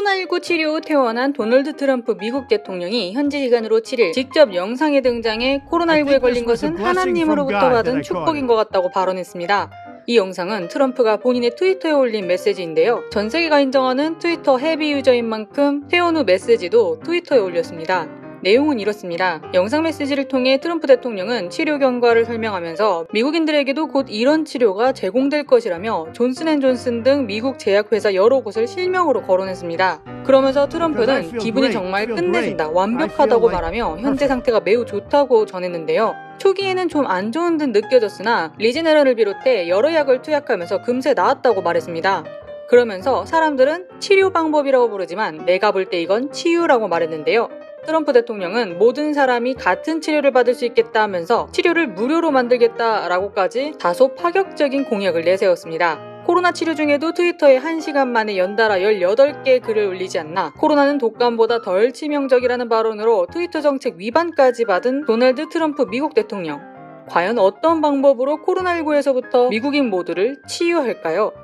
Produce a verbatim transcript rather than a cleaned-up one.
코로나십구 치료 후 퇴원한 도널드 트럼프 미국 대통령이 현지 시간으로 칠 일 직접 영상에 등장해 코로나십구에 걸린 것은 하나님으로부터 받은 축복인 것 같다고 발언했습니다. 이 영상은 트럼프가 본인의 트위터에 올린 메시지인데요. 전 세계가 인정하는 트위터 헤비 유저인 만큼 퇴원 후 메시지도 트위터에 올렸습니다. 내용은 이렇습니다. 영상 메시지를 통해 트럼프 대통령은 치료 경과를 설명하면서 미국인들에게도 곧 이런 치료가 제공될 것이라며 존슨앤존슨 등 미국 제약회사 여러 곳을 실명으로 거론했습니다. 그러면서 트럼프는 기분이 정말 끝내준다, 완벽하다고 말하며 현재 상태가 매우 좋다고 전했는데요. 초기에는 좀 안 좋은 듯 느껴졌으나 리제네런을 비롯해 여러 약을 투약하면서 금세 나았다고 말했습니다. 그러면서 사람들은 치료 방법이라고 부르지만 내가 볼 때 이건 치유라고 말했는데요. 트럼프 대통령은 모든 사람이 같은 치료를 받을 수 있겠다 하면서 치료를 무료로 만들겠다라고까지 다소 파격적인 공약을 내세웠습니다. 코로나 치료 중에도 트위터에 한 시간 만에 연달아 열여덟 개의 글을 올리지 않나 코로나는 독감보다 덜 치명적이라는 발언으로 트위터 정책 위반까지 받은 도널드 트럼프 미국 대통령. 과연 어떤 방법으로 코로나십구에서부터 미국인 모두를 치유할까요?